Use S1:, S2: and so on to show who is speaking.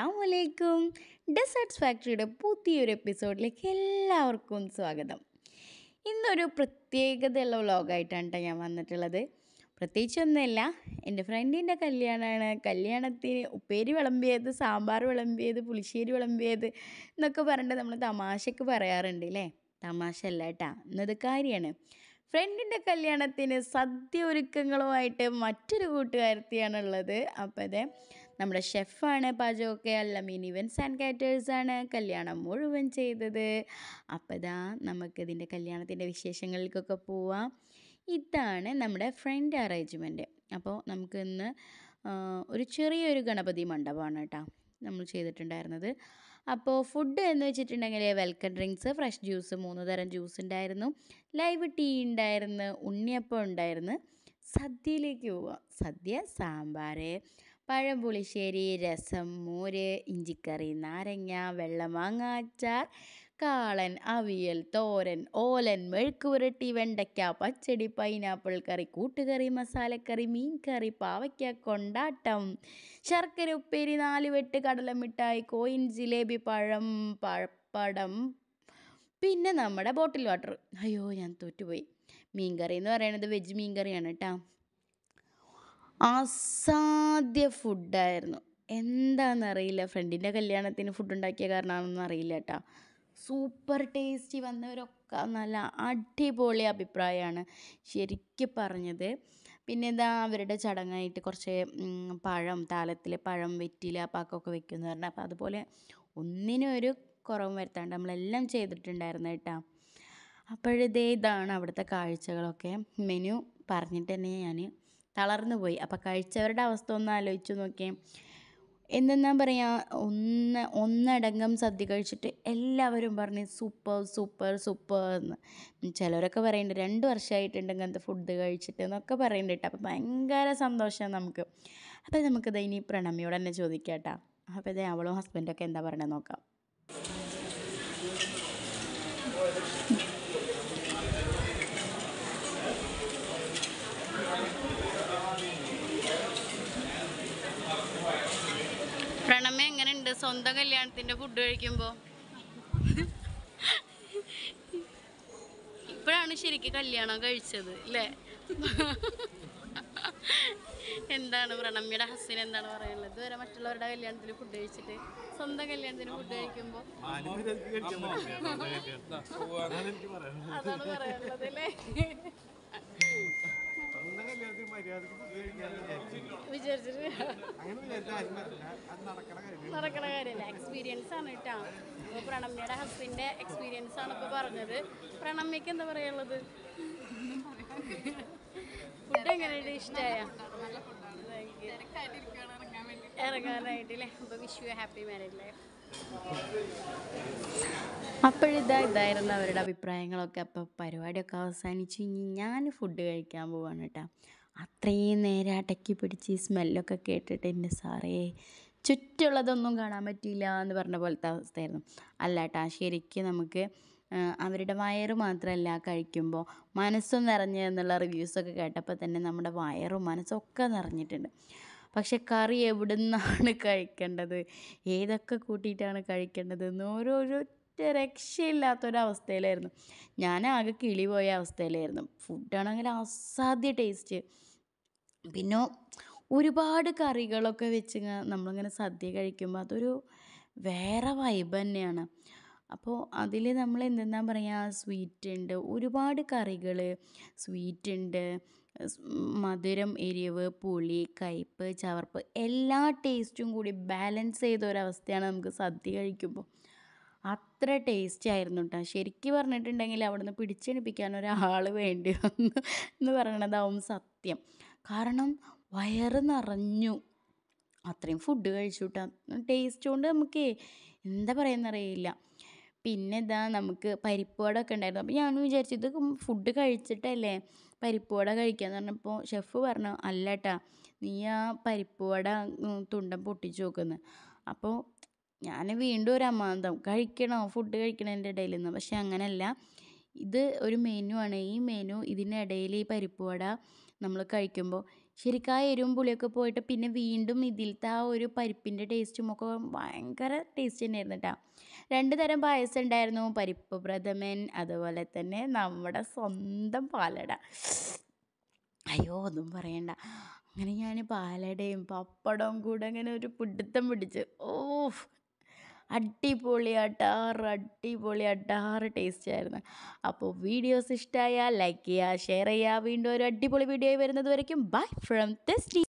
S1: അസ്സലാമലൈക്കും. ഡെസേർട്സ് ഫാക്ടറിയുടെ പുതിയൊരു എപ്പിസോഡിലേക്ക് എല്ലാവർക്കും സ്വാഗതം. ഇന്നൊരു പ്രത്യേകതയുള്ള വ്ളോഗായിട്ടാണ് കേട്ടോ ഞാൻ വന്നിട്ടുള്ളത്. പ്രത്യേകിച്ചൊന്നുമില്ല, എൻ്റെ ഫ്രണ്ടിൻ്റെ കല്യാണമാണ്. കല്യാണത്തിന് ഉപ്പേരി വിളമ്പിയത്, സാമ്പാർ വിളമ്പിയത്, പുളിശ്ശേരി വിളമ്പിയത് എന്നൊക്കെ പറഞ്ഞിട്ട് നമ്മൾ തമാശക്ക് പറയാറുണ്ട് അല്ലേ. തമാശ അല്ല കേട്ടോ, ഇന്നത് കാര്യമാണ്. ഫ്രണ്ടിൻ്റെ കല്യാണത്തിന് സദ്യ ഒരുക്കങ്ങളുമായിട്ട് മറ്റൊരു കൂട്ടുകാരത്തിയാണുള്ളത്. അപ്പോൾ അതെ, നമ്മുടെ ഷെഫാണ് പാചകമൊക്കെ. അല്ലമീൻ ഇവൻറ്റ്സ് ആൻഡ് കാറ്റേഴ്സാണ് കല്യാണം മുഴുവൻ ചെയ്തത്. അപ്പോൾ ഇതാ നമുക്കിതിൻ്റെ കല്യാണത്തിൻ്റെ വിശേഷങ്ങളിലേക്കൊക്കെ പോവാം. ഇതാണ് നമ്മുടെ ഫ്രണ്ട് അറേഞ്ച്മെൻറ്റ്. അപ്പോൾ നമുക്കിന്ന് ഒരു ചെറിയൊരു ഗണപതി മണ്ഡപമാണ് കേട്ടോ നമ്മൾ ചെയ്തിട്ടുണ്ടായിരുന്നത്. അപ്പോൾ ഫുഡ് എന്ന് വെച്ചിട്ടുണ്ടെങ്കിൽ വെൽക്കം ഡ്രിങ്ക്സ്, ഫ്രഷ് ജ്യൂസ്, 3 തരം ജ്യൂസ് ഉണ്ടായിരുന്നു, ലൈവ് ടീ ഉണ്ടായിരുന്നു, ഉണ്ണിയപ്പം ഉണ്ടായിരുന്നു. സദ്യയിലേക്ക് പോവാം. സദ്യ സാമ്പാർ, പഴം പുളിശ്ശേരി, രസം, മോര്, ഇഞ്ചിക്കറി, നാരങ്ങ, വെള്ളമാങ്ങ അച്ചാർ, കാളൻ, അവിയൽ, തോരൻ, ഓലൻ, മെഴുക്ക് പുരട്ടി, വെണ്ടയ്ക്ക പച്ചടി, പൈനാപ്പിൾ കറി, കൂട്ടുകറി, മസാലക്കറി, മീൻ കറി, പാവയ്ക്ക കൊണ്ടാട്ടം, ശർക്കര ഉപ്പേരി, 4 വെട്ട്, കടലമിഠായി, കോയിൻ, ജിലേബി, പഴം, പഴപ്പടം, പിന്നെ നമ്മുടെ ബോട്ടിൽ വാട്ടർ. അയ്യോ ഞാൻ തോറ്റുപോയി. മീൻ കറി എന്ന് പറയുന്നത് വെജ് മീൻ കറിയാണ് കേട്ടോ. അസാധ്യ ഫുഡായിരുന്നു. എന്താണെന്നറിയില്ല, ഫ്രണ്ടിൻ്റെ കല്യാണത്തിന് ഫുഡ് ഉണ്ടാക്കിയ കാരണമാണെന്ന് അറിയില്ല കേട്ടോ. സൂപ്പർ ടേസ്റ്റി, വന്നവരൊക്കെ നല്ല അടിപൊളി അഭിപ്രായമാണ് ശരിക്കും പറഞ്ഞത്. പിന്നെ എന്താ, അവരുടെ ചടങ്ങായിട്ട് കുറച്ച് പഴം, താലത്തിൽ പഴം, വെറ്റില, പാക്കൊക്കെ വെക്കുമെന്ന് പറഞ്ഞാൽ, അപ്പോൾ അതുപോലെ ഒന്നിനും ഒരു കുറവും വരുത്താണ്ട് നമ്മളെല്ലാം ചെയ്തിട്ടുണ്ടായിരുന്നു കേട്ടോ. ഇതാണ് അവിടുത്തെ കാഴ്ചകളൊക്കെ. മെനു പറഞ്ഞിട്ട് തന്നെ ഞാൻ തളർന്നു പോയി. അപ്പോൾ കഴിച്ചവരുടെ അവസ്ഥ ഒന്ന് ആലോചിച്ച് നോക്കിയേ. എന്തെന്നാ പറയുക, ഒന്നടങ്കം സദ്യ കഴിച്ചിട്ട് എല്ലാവരും പറഞ്ഞ് സൂപ്പർ സൂപ്പർ സൂപ്പർ എന്ന്. ചിലരൊക്കെ പറയുന്നുണ്ട് 2 വർഷമായിട്ടുണ്ട് ഇങ്ങനത്തെ ഫുഡ് കഴിച്ചിട്ട് എന്നൊക്കെ പറയുന്നുണ്ട് കേട്ടോ. അപ്പോൾ ഭയങ്കര സന്തോഷമാണ് നമുക്ക്. അപ്പോൾ നമുക്കിത് ഇനി പ്രണമിയോട് തന്നെ ചോദിക്കാം കേട്ടോ. അപ്പോൾ ഇതേ അവളും ഹസ്ബൻഡൊക്കെ എന്താ പറയണത് നോക്കാം. പ്രണമ എങ്ങനെയുണ്ട് സ്വന്തം കല്യാണത്തിൻ്റെ ഫുഡ് കഴിക്കുമ്പോൾ? ഇപ്പോഴാണ് ശരിക്കും കല്യാണം കഴിച്ചത് അല്ലേ? എന്താണ് പ്രണമ്മിയുടെ ഹസ്സിന് എന്താണ് പറയാനുള്ളത്? ഇതുവരെ മറ്റുള്ളവരുടെ കല്യാണത്തിന് ഫുഡ് കഴിച്ചിട്ട് സ്വന്തം കല്യാണത്തിന് ഫുഡ് കഴിക്കുമ്പോൾ അതാണ് പറയാനുള്ളത് അല്ലേ? വിചാരിച്ചിട്ട് നടക്കണ കാര്യമല്ല, എക്സ്പീരിയൻസ് ആണ് കേട്ടോ. അപ്പോൾ പ്രണമ്മിയുടെ ഹസ്ബൻഡിൻ്റെ എക്സ്പീരിയൻസ് ആണ് ഇപ്പോൾ പറഞ്ഞത്. പ്രണമ്മിക്ക് എന്താ പറയാനുള്ളത്? ഫുഡ് എങ്ങനെയുണ്ട്? ഇഷ്ടമായ? ഇറങ്ങാനായിട്ടില്ലേ? അപ്പോൾ wish you happy marriage life. ഇതായിരുന്നു അവരുടെ അഭിപ്രായങ്ങളൊക്കെ. അപ്പോൾ പരിപാടിയൊക്കെ അവസാനിച്ച് ഇനി ഞാൻ ഫുഡ് കഴിക്കാൻ പോവാണ് കേട്ടോ. അത്രയും നേരം അടക്കി പിടിച്ച് ഈ സ്മെല്ലൊക്കെ കേട്ടിട്ട് എൻ്റെ സാറേ ചുറ്റുള്ളതൊന്നും കാണാൻ പറ്റില്ല എന്ന് പറഞ്ഞ പോലത്തെ അവസ്ഥയായിരുന്നു. അല്ല കേട്ടോ, ശരിക്കും നമുക്ക് അവരുടെ വയറ് മാത്രമല്ല കഴിക്കുമ്പോൾ മനസ്സും നിറഞ്ഞ് എന്നുള്ള റിവ്യൂസൊക്കെ കേട്ടപ്പോൾ തന്നെ നമ്മുടെ വയറും മനസ്സൊക്കെ നിറഞ്ഞിട്ടുണ്ട്. പക്ഷെ കറി എവിടെ നിന്നാണ് കഴിക്കേണ്ടത്, ഏതൊക്കെ കൂട്ടിയിട്ടാണ് കഴിക്കേണ്ടത് എന്ന് ഒരൊറ്റ രക്ഷയില്ലാത്തൊരവസ്ഥയിലായിരുന്നു. ഞാനാകെ കിളി പോയ അവസ്ഥയിലായിരുന്നു. ഫുഡാണെങ്കിൽ അസാധ്യ ടേസ്റ്റ്. പിന്നെ ഒരുപാട് കറികളൊക്കെ വെച്ച് നമ്മളിങ്ങനെ സദ്യ കഴിക്കുമ്പോൾ അതൊരു വേറെ വൈബ് തന്നെയാണ്. അപ്പോൾ അതിൽ നമ്മൾ എന്തെന്നാ പറയുക, സ്വീറ്റ് ഉണ്ട്, ഒരുപാട് കറികൾ, സ്വീറ്റ് ഉണ്ട്, മധുരം, എരിവ്, പുളി, കയ്പ്പ്, ചവർപ്പ്, എല്ലാ ടേസ്റ്റും കൂടി ബാലൻസ് ചെയ്ത ഒരവസ്ഥയാണ് നമുക്ക് സദ്യ കഴിക്കുമ്പോൾ. അത്ര ടേസ്റ്റി ആയിരുന്നു കേട്ടോ. ശരിക്കും പറഞ്ഞിട്ടുണ്ടെങ്കിൽ അവിടെ നിന്ന് പിടിച്ചെടുപ്പിക്കാൻ ഒരാൾ വേണ്ടി വന്നു എന്ന് പറയണതാവും സത്യം. കാരണം വയറ് നിറഞ്ഞു, അത്രയും ഫുഡ് കഴിച്ചു കേട്ടോ. ടേസ്റ്റ് കൊണ്ട് നമുക്ക് എന്താ പറയുന്നറിയില്ല. പിന്നെ നമുക്ക് പരിപ്പ് വടയൊക്കെ ഉണ്ടായിരുന്നു. അപ്പോൾ ഞാൻ വിചാരിച്ചു ഇത് ഫുഡ് കഴിച്ചിട്ടല്ലേ പരിപ്പ് വട കഴിക്കാമെന്ന് പറഞ്ഞപ്പോൾ ഷെഫ് പറഞ്ഞു അല്ല കേട്ടാ, നീ ആ പരിപ്പ് വട തുണ്ടം പൊട്ടിച്ച് നോക്കുന്നു. അപ്പോൾ ഞാൻ വീണ്ടും ഒരു അമാന്തം, കഴിക്കണോ ഫുഡ് കഴിക്കണതിൻ്റെ ഇടയിൽ നിന്ന്. പക്ഷെ അങ്ങനെയല്ല, ഇത് ഒരു മെനു ആണ്. ഈ മെനു ഇതിനിടയിൽ ഈ പരിപ്പ് വട നമ്മൾ കഴിക്കുമ്പോൾ ശരിക്കും ആ എരിവും പുളിയൊക്കെ പോയിട്ട് പിന്നെ വീണ്ടും ഇതിലത്തെ ആ ഒരു പരിപ്പിൻ്റെ ടേസ്റ്റും ഒക്കെ ഭയങ്കര ടേസ്റ്റ് തന്നെയായിരുന്നു കേട്ടോ. 2 തരം പായസം ഉണ്ടായിരുന്നു. പരിപ്പ് പ്രഥമൻ, അതുപോലെ തന്നെ നമ്മുടെ സ്വന്തം പാലട. അയ്യോ ഒന്നും പറയണ്ട. അങ്ങനെ ഞാൻ പാലടയും പപ്പടവും കൂടെ അങ്ങനെ ഒരു പിടുത്തം പിടിച്ച്. ഓഹ്! അടിപൊളി അട്ടാറ് ടേസ്റ്റ് ആയിരുന്നു. അപ്പോൾ വീഡിയോസ് ഇഷ്ടമായാൽ ലൈക്ക് ചെയ്യുക, ഷെയർ ചെയ്യുക. വീണ്ടും ഒരു അടിപൊളി വീഡിയോ വരുന്നത് വരയ്ക്കും ബൈ ഫ്രം ടെസ്റ്റി.